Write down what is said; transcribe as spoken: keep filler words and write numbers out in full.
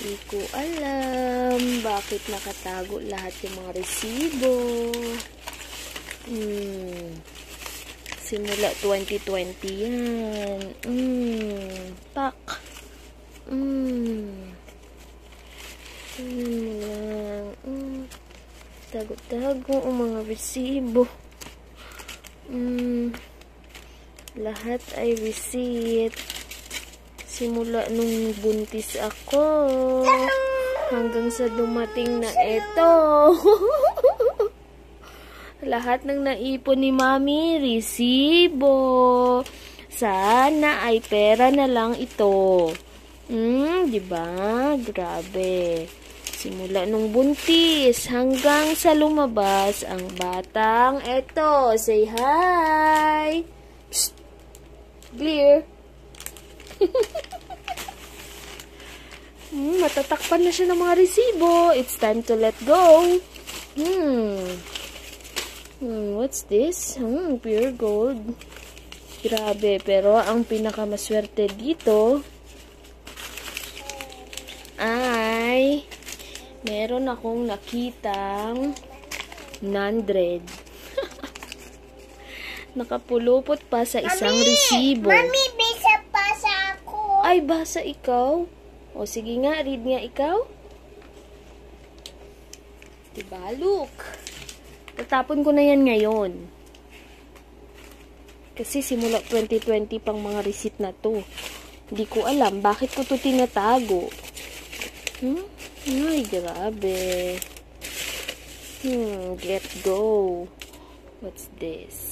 Di ko alam bakit nakatago lahat yung mga resibo. Hmm. Simula twenty twenty yan. Hmm. Pak. Hmm. Tingnan mo lang. Hmm. Tago-tago ang mga resibo. Hmm. Lahat ay receipt. Simula nung buntis ako hanggang sa dumating na ito. Lahat ng naipon ni Mami, resibo. Sana ay pera na lang ito. Hmm, di ba? Grabe. Simula nung buntis hanggang sa lumabas ang batang ito. Say hi. Psst. Clear. hmm, matatakpan na siya ng mga resibo. It's time to let go. Hmm. Hmm, what's this? Hmm, pure gold. Grabe, pero ang pinakamaswerte dito ay meron akong nakitang nandred. Nakapulupot pa sa isang Mami, resibo. Mami, bisa pa sa ako. Ay, basa ikaw? O, sige nga, read nga ikaw. Diba, look. Tatapon ko na yan ngayon. Kasi simula twenty twenty pang mga receipt na to. Hindi ko alam, bakit ko to tinatago? Hmm? Ay, grabe. Hmm, let go. What's this?